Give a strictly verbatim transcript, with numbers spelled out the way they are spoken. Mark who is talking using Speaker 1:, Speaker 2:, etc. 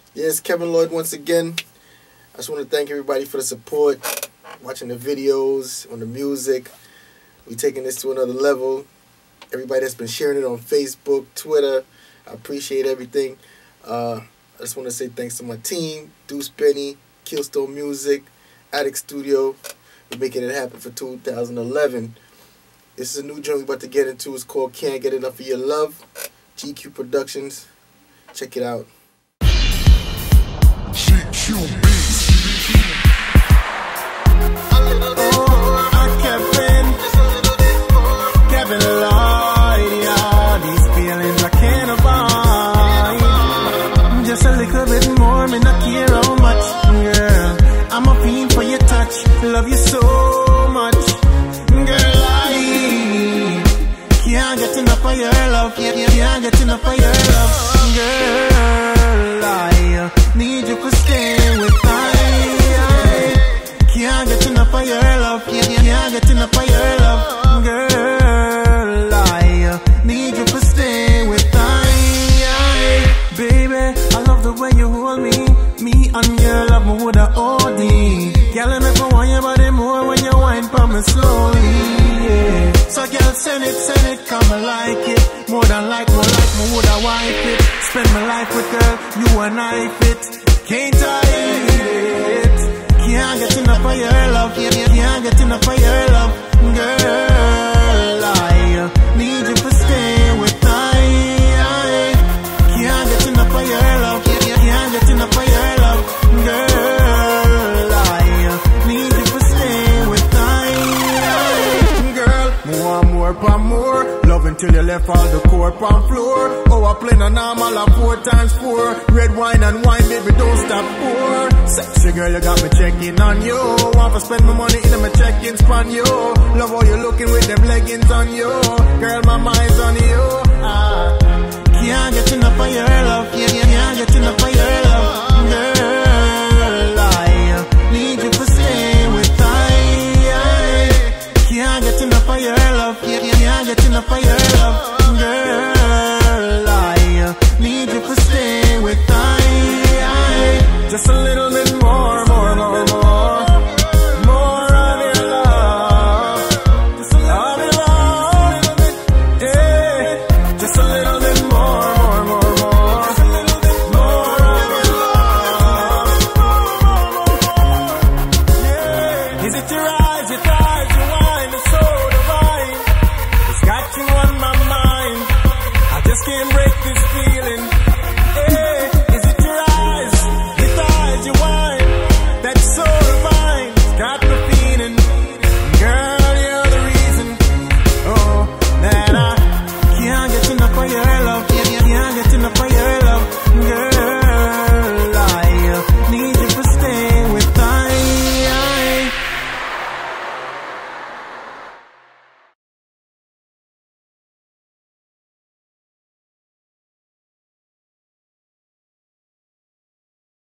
Speaker 1: Yes, Kevin Lloyd once again. I just want to thank everybody for the support, watching the videos, on the music. We're taking this to another level. Everybody that's been sharing it on Facebook, Twitter, I appreciate everything. Uh, I just want to say thanks to my team, Deuce Benny, Killstone Music, Attic Studio. We're making it happen for two thousand eleven. This is a new joint we're about to get into. It's called Can't Get Enough of Your Love. G Q Productions. Check it out.
Speaker 2: G Q Beats.
Speaker 3: Oh, I'm Kevin. Kevin Lloyd, yeah. These feelings I can't avoid. Just a little bit more, me not care how much, girl. I'm a fiend for your touch. Love you so much, girl. I can't get enough of your love. Can't get enough of your love, girl. I need you to stay with I. Can't get enough of your love. Can't get enough of your love, girl. I need you to stay with I. Baby, I love the way you hold me. Me and your love me with a O D. Girl, I never want your body more when you whine for me slowly, yeah. So girl, send it, send it, come I like it. More than like, more like me would I wipe it. Spend my life with girl, you and I fit. Can't hide it. Can't get enough of your love. Can't get enough of your love, girl. I need you to stay with I. Can't get enough of your love. Can't get enough of your love, girl. I need you to stay with I. Girl, more and more and more. Love until you left all the core on floor. Oh, I play no normal a four times four. Red wine and wine, baby, don't stop pour. Sexy girl, you got me checking on you. Want to spend my money in my check-ins on you. Love how you looking with them leggings on you. Girl, my mind's on you. Ah, can't get enough of your